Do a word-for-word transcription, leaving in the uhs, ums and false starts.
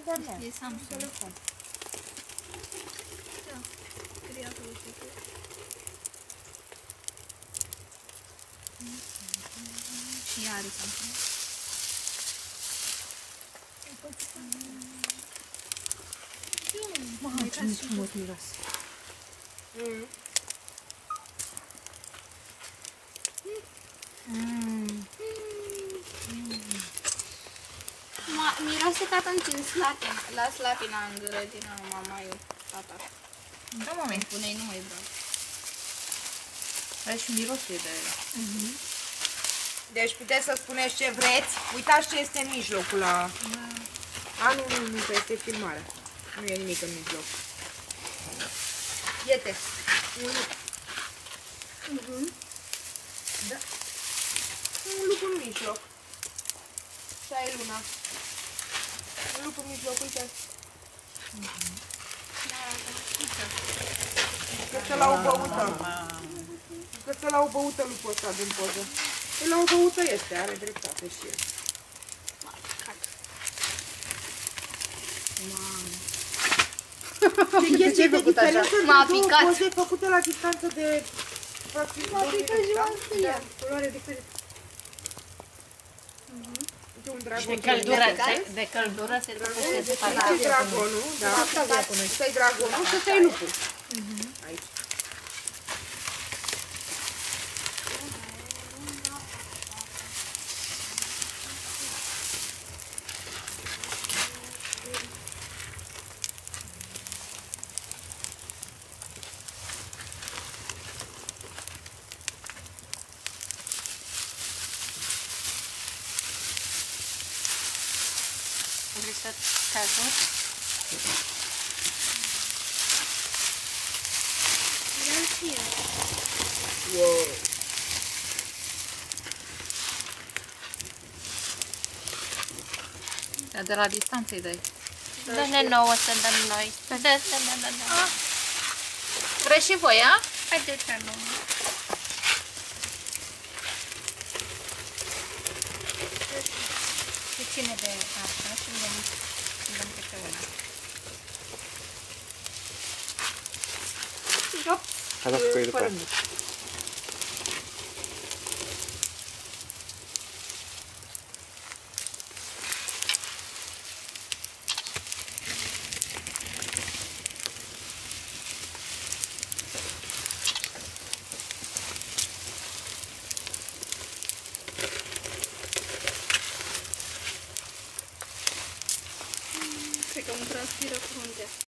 E Samsung. Telefon. Da. Scrie acolo și tu. Și ea are Samsung. Mamă, ce frumos miros. Mm. Miroase ca atunci în slatina. La slatina în grădină, mama, eu, tata. Da, mami. Spune-i, nu mai vreau. Are și mirosul de... Deci puteți să spuneți ce vreți. Uitați ce este în mijlocul la... A, nu, nu, nu, că este filmarea. Nu e nimic în mijloc. Iete. Un lup. Mhm. Da. Un lup în mijloc. Și ai luna. Un lup în mijloc, uite. Că la o băută. Că la o băută lupul ăsta din poză. Păi la o băută este, are dreptate și el. Ce este de diferență M-a de două picat. poze făcute la distanță de... M-a picat și m-a speriat. Culoare diferită. De un dragon. De căldură, de, de căldură se duce să facă. Ăsta e dragonul, da. Ăsta e dragonul și ăsta e lupul. Aici. Vrei să te ajut? Vreau și eu. Wow. Dar de la distanță îi dai. Dă-ne nouă să dăm noi. Da, da, da, da, da. Vreți și voi, a? Haideți să nu. Și ține de asta și îmi dăm, îmi dăm câte una. Hai să scoi după aia. Cred că îmi transpiră fruntea.